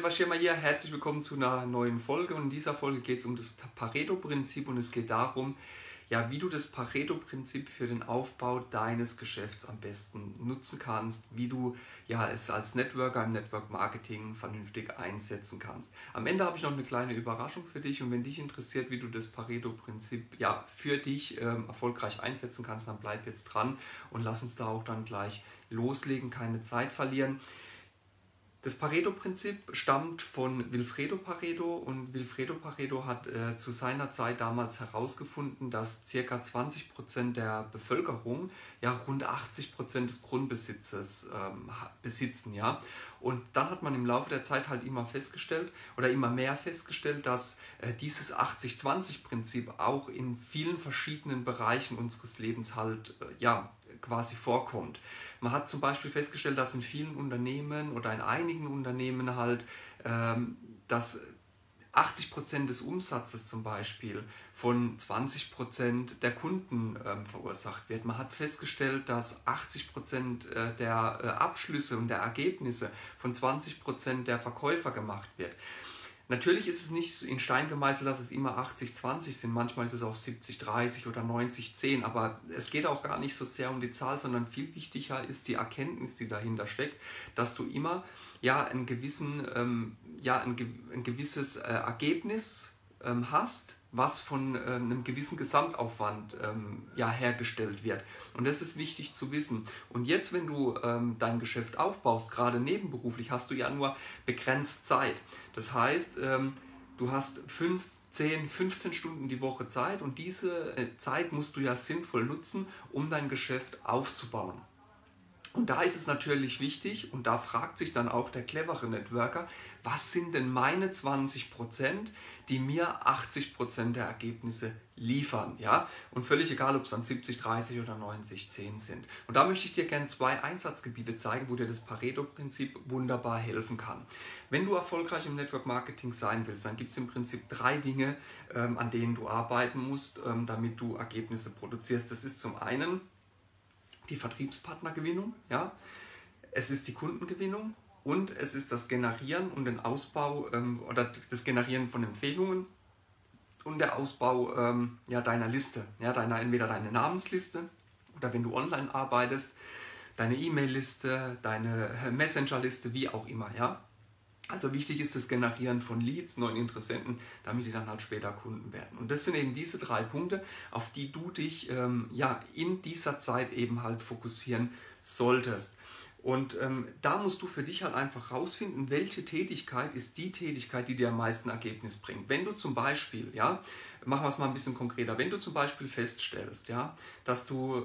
Oliver Schirmer hier, herzlich willkommen zu einer neuen Folge und in dieser Folge geht es um das Pareto-Prinzip und es geht darum, ja, wie du das Pareto-Prinzip für den Aufbau deines Geschäfts am besten nutzen kannst, wie du ja, es als Networker im Network-Marketing vernünftig einsetzen kannst. Am Ende habe ich noch eine kleine Überraschung für dich und wenn dich interessiert, wie du das Pareto-Prinzip ja, für dich erfolgreich einsetzen kannst, dann bleib jetzt dran und lass uns da auch dann gleich loslegen, keine Zeit verlieren. Das Pareto-Prinzip stammt von Vilfredo Pareto und Vilfredo Pareto hat zu seiner Zeit damals herausgefunden, dass ca. 20% der Bevölkerung ja rund 80% des Grundbesitzes besitzen. Ja? Und dann hat man im Laufe der Zeit halt immer festgestellt oder immer mehr festgestellt, dass dieses 80-20-Prinzip auch in vielen verschiedenen Bereichen unseres Lebens halt ja, quasi vorkommt. Man hat zum Beispiel festgestellt, dass in vielen Unternehmen oder in einigen Unternehmen halt, dass 80% des Umsatzes zum Beispiel von 20% der Kunden verursacht wird. Man hat festgestellt, dass 80% der Abschlüsse und der Ergebnisse von 20% der Verkäufer gemacht wird. Natürlich ist es nicht in Stein gemeißelt, dass es immer 80-20 sind, manchmal ist es auch 70-30 oder 90-10, aber es geht auch gar nicht so sehr um die Zahl, sondern viel wichtiger ist die Erkenntnis, die dahinter steckt, dass du immer ja, ein gewisses Ergebnis hast, was von einem gewissen Gesamtaufwand ja, hergestellt wird. Und das ist wichtig zu wissen. Und jetzt, wenn du dein Geschäft aufbaust, gerade nebenberuflich, hast du ja nur begrenzt Zeit. Das heißt, du hast 5, 10, 15 Stunden die Woche Zeit und diese Zeit musst du ja sinnvoll nutzen, um dein Geschäft aufzubauen. Und da ist es natürlich wichtig, und da fragt sich dann auch der clevere Networker, was sind denn meine 20%, die mir 80% der Ergebnisse liefern? Ja? Und völlig egal, ob es dann 70-30 oder 90-10 sind. Und da möchte ich dir gerne 2 Einsatzgebiete zeigen, wo dir das Pareto-Prinzip wunderbar helfen kann. Wenn du erfolgreich im Network Marketing sein willst, dann gibt es im Prinzip 3 Dinge, an denen du arbeiten musst, damit du Ergebnisse produzierst. Das ist zum einen die Vertriebspartnergewinnung, ja? Es ist die Kundengewinnung und es ist das Generieren und den Ausbau oder das Generieren von Empfehlungen und der Ausbau ja, deiner Liste, ja, entweder deine Namensliste oder wenn du online arbeitest, deine E-Mail-Liste, deine Messenger-Liste, wie auch immer. Ja? Also wichtig ist das Generieren von Leads, neuen Interessenten, damit die dann halt später Kunden werden. Und das sind eben diese 3 Punkte, auf die du dich ja, in dieser Zeit eben halt fokussieren solltest. Und da musst du für dich halt einfach rausfinden, welche Tätigkeit ist die Tätigkeit, die dir am meisten Ergebnis bringt. Wenn du zum Beispiel, ja, machen wir es mal ein bisschen konkreter, wenn du zum Beispiel feststellst, ja, dass du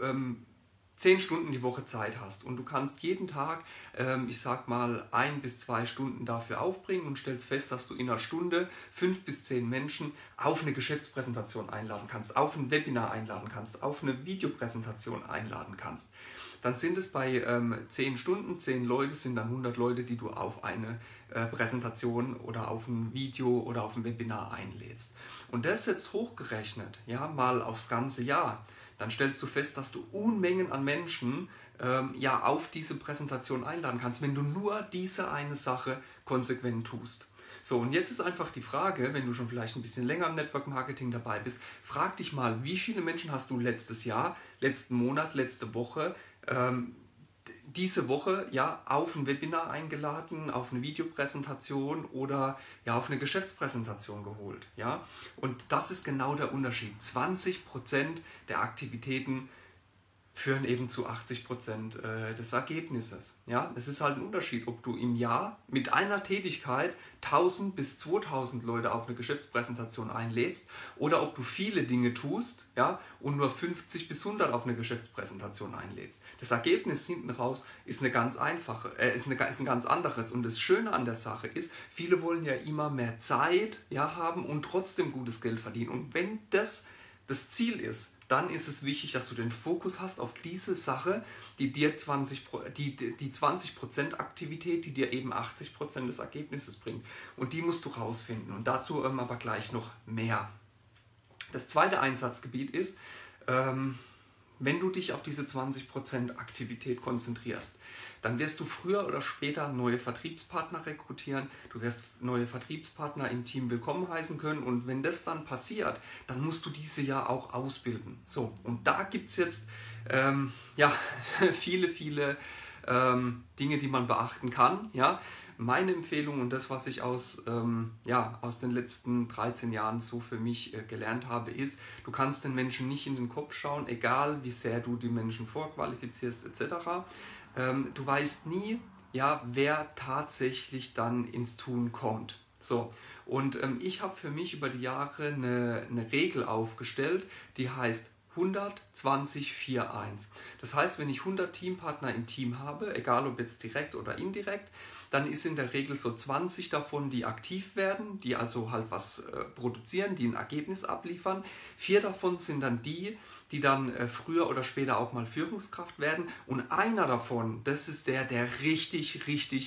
10 Stunden die Woche Zeit hast und du kannst jeden Tag, ich sag mal, 1 bis 2 Stunden dafür aufbringen und stellst fest, dass du in einer Stunde 5 bis 10 Menschen auf eine Geschäftspräsentation einladen kannst, auf ein Webinar einladen kannst, auf eine Videopräsentation einladen kannst. Dann sind es bei 10 Stunden, 10 Leute, sind dann 100 Leute, die du auf eine Präsentation oder auf ein Video oder auf ein Webinar einlädst. Und das jetzt hochgerechnet, ja, mal aufs ganze Jahr, dann stellst du fest, dass du Unmengen an Menschen ja, auf diese Präsentation einladen kannst, wenn du nur diese eine Sache konsequent tust. So, und jetzt ist einfach die Frage, wenn du schon vielleicht ein bisschen länger im Network Marketing dabei bist, frag dich mal, wie viele Menschen hast du letztes Jahr, letzten Monat, letzte Woche, diese Woche ja, auf ein Webinar eingeladen, auf eine Videopräsentation oder ja, auf eine Geschäftspräsentation geholt. Ja? Und das ist genau der Unterschied. 20% der Aktivitäten führen eben zu 80% des Ergebnisses. Ja? Es ist halt ein Unterschied, ob du im Jahr mit einer Tätigkeit 1000 bis 2000 Leute auf eine Geschäftspräsentation einlädst oder ob du viele Dinge tust, ja, und nur 50 bis 100 auf eine Geschäftspräsentation einlädst. Das Ergebnis hinten raus ist ein ganz anderes. Und das Schöne an der Sache ist, viele wollen ja immer mehr Zeit, ja, haben und trotzdem gutes Geld verdienen. Und wenn das Ziel ist, dann ist es wichtig, dass du den Fokus hast auf diese Sache, die dir 20% Aktivität, die dir eben 80% des Ergebnisses bringt. Und die musst du rausfinden. Und dazu aber gleich noch mehr. Das zweite Einsatzgebiet ist, wenn du dich auf diese 20% Aktivität konzentrierst, dann wirst du früher oder später neue Vertriebspartner rekrutieren, du wirst neue Vertriebspartner im Team willkommen heißen können und wenn das dann passiert, dann musst du diese ja auch ausbilden. So, und da gibt es jetzt viele Dinge, die man beachten kann. Ja? Meine Empfehlung und das, was ich aus den letzten 13 Jahren so für mich gelernt habe, ist, du kannst den Menschen nicht in den Kopf schauen, egal wie sehr du die Menschen vorqualifizierst etc. Du weißt nie, wer tatsächlich dann ins Tun kommt. So, und ich habe für mich über die Jahre eine Regel aufgestellt, die heißt 100-20-4-1. Das heißt, wenn ich 100 Teampartner im Team habe, egal ob jetzt direkt oder indirekt, dann ist in der Regel so 20 davon, die aktiv werden, die also halt was produzieren, die ein Ergebnis abliefern. 4 davon sind dann die dann früher oder später auch mal Führungskraft werden. Und einer davon, das ist der richtig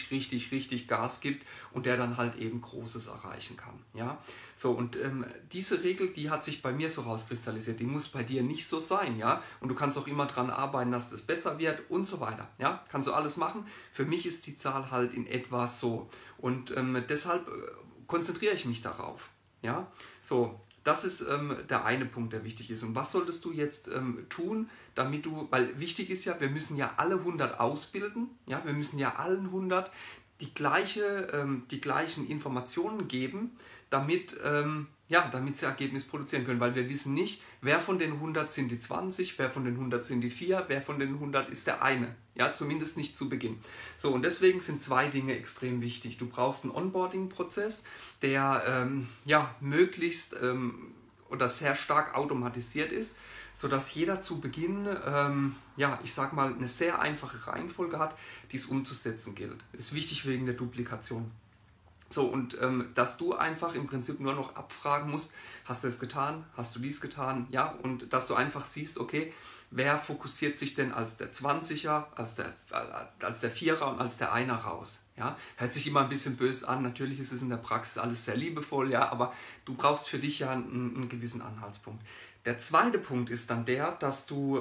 Gas gibt und der dann halt eben Großes erreichen kann. Ja? So, und diese Regel, die hat sich bei mir so rauskristallisiert. Die muss bei dir nicht so sein. Ja? Und du kannst auch immer daran arbeiten, dass das besser wird und so weiter. Ja? Kannst du alles machen. Für mich ist die Zahl halt in etwa so. Und deshalb konzentriere ich mich darauf. Ja? So. Das ist der eine Punkt, der wichtig ist. Und was solltest du jetzt tun, damit weil wichtig ist ja, wir müssen ja alle 100 ausbilden, ja, wir müssen ja allen 100 die gleichen Informationen geben, damit sie Ergebnis produzieren können, weil wir wissen nicht, wer von den 100 sind die 20, wer von den 100 sind die 4, wer von den 100 ist der eine, ja, zumindest nicht zu Beginn. So, und deswegen sind 2 Dinge extrem wichtig. Du brauchst einen Onboarding-Prozess, der möglichst oder sehr stark automatisiert ist, sodass jeder zu Beginn, ich sag mal, eine sehr einfache Reihenfolge hat, die es umzusetzen gilt. Ist wichtig wegen der Duplikation. So, und dass du einfach im Prinzip nur noch abfragen musst, hast du es getan, hast du dies getan, ja, und dass du einfach siehst, okay, wer fokussiert sich denn als der 20er, als der 4er und als der 1er raus, ja, hört sich immer ein bisschen böse an, natürlich ist es in der Praxis alles sehr liebevoll, ja, aber du brauchst für dich ja einen gewissen Anhaltspunkt. Der zweite Punkt ist dann der, dass du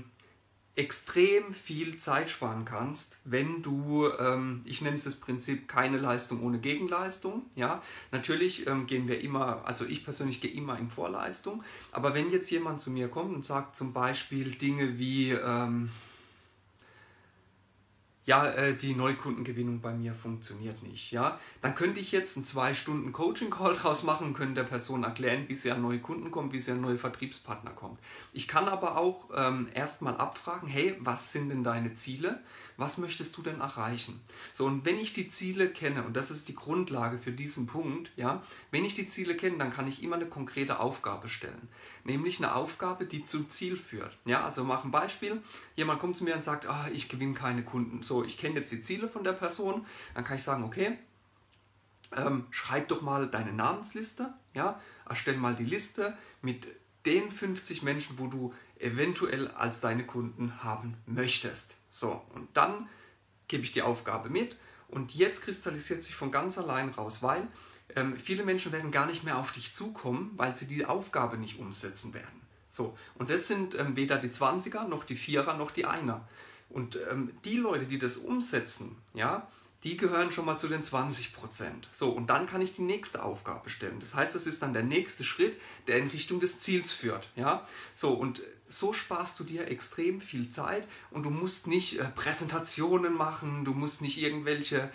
extrem viel Zeit sparen kannst, wenn du, ich nenne es das Prinzip, keine Leistung ohne Gegenleistung. Ja? Natürlich gehen wir immer, also ich persönlich gehe immer in Vorleistung, aber wenn jetzt jemand zu mir kommt und sagt zum Beispiel Dinge wie, die Neukundengewinnung bei mir funktioniert nicht. Ja? Dann könnte ich jetzt einen 2 Stunden Coaching-Call draus machen und könnte der Person erklären, wie sie an neue Kunden kommt, wie sie an neue Vertriebspartner kommt. Ich kann aber auch erstmal abfragen, hey, was sind denn deine Ziele? Was möchtest du denn erreichen? So, und wenn ich die Ziele kenne, und das ist die Grundlage für diesen Punkt, ja, wenn ich die Ziele kenne, dann kann ich immer eine konkrete Aufgabe stellen. Nämlich eine Aufgabe, die zum Ziel führt. Ja, also wir machen ein Beispiel. Jemand kommt zu mir und sagt, ich gewinne keine Kunden. So, ich kenne jetzt die Ziele von der Person. Dann kann ich sagen, okay, schreib doch mal deine Namensliste. Ja, erstell mal die Liste mit den 50 Menschen, wo du eventuell als deine Kunden haben möchtest. So, und dann gebe ich die Aufgabe mit und jetzt kristallisiert sich von ganz allein raus, weil viele Menschen werden gar nicht mehr auf dich zukommen, weil sie die Aufgabe nicht umsetzen werden. So, und das sind weder die 20er, noch die 4er, noch die 1er. Und die Leute, die das umsetzen, ja, die gehören schon mal zu den 20%. So, und dann kann ich die nächste Aufgabe stellen. Das heißt, das ist dann der nächste Schritt, der in Richtung des Ziels führt. Ja? So, und so sparst du dir extrem viel Zeit und du musst nicht Präsentationen machen, du musst nicht irgendwelche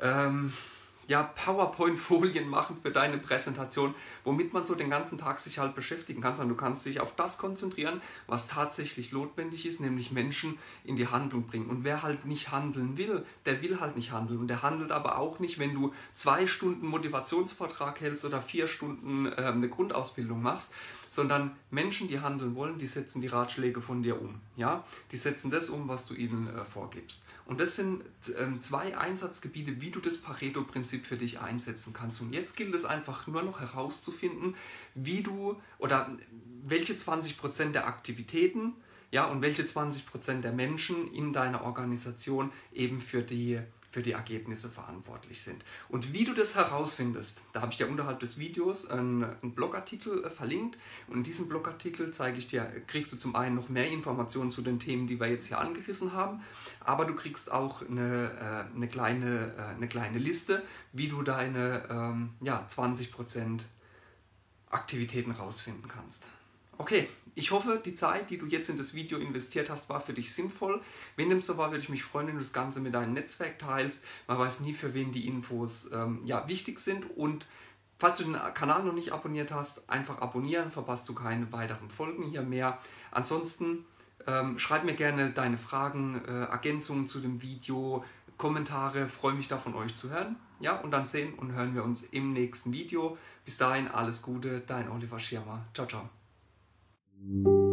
PowerPoint-Folien machen für deine Präsentation, womit man so den ganzen Tag sich halt beschäftigen kann, sondern du kannst dich auf das konzentrieren, was tatsächlich notwendig ist, nämlich Menschen in die Handlung bringen. Und wer halt nicht handeln will, der will halt nicht handeln. Und der handelt aber auch nicht, wenn du 2 Stunden Motivationsvortrag hältst oder 4 Stunden eine Grundausbildung machst, sondern Menschen, die handeln wollen, die setzen die Ratschläge von dir um. Ja? Die setzen das um, was du ihnen vorgibst. Und das sind 2 Einsatzgebiete, wie du das Pareto-Prinzip für dich einsetzen kannst. Und jetzt gilt es einfach nur noch herauszufinden, wie du oder welche 20% der Aktivitäten, ja, und welche 20% der Menschen in deiner Organisation eben für für die Ergebnisse verantwortlich sind. Und wie du das herausfindest, da habe ich dir unterhalb des Videos einen Blogartikel verlinkt. Und in diesem Blogartikel kriegst du zum einen noch mehr Informationen zu den Themen, die wir jetzt hier angerissen haben, aber du kriegst auch eine kleine Liste, wie du deine 20% Aktivitäten rausfinden kannst. Okay, ich hoffe, die Zeit, die du jetzt in das Video investiert hast, war für dich sinnvoll. Wenn dem so war, würde ich mich freuen, wenn du das Ganze mit deinem Netzwerk teilst. Man weiß nie, für wen die Infos wichtig sind. Und falls du den Kanal noch nicht abonniert hast, einfach abonnieren, verpasst du keine weiteren Folgen hier mehr. Ansonsten schreib mir gerne deine Fragen, Ergänzungen zu dem Video, Kommentare, freue mich da von euch zu hören. Ja, und dann sehen und hören wir uns im nächsten Video. Bis dahin alles Gute, dein Oliver Schirmer. Ciao, ciao.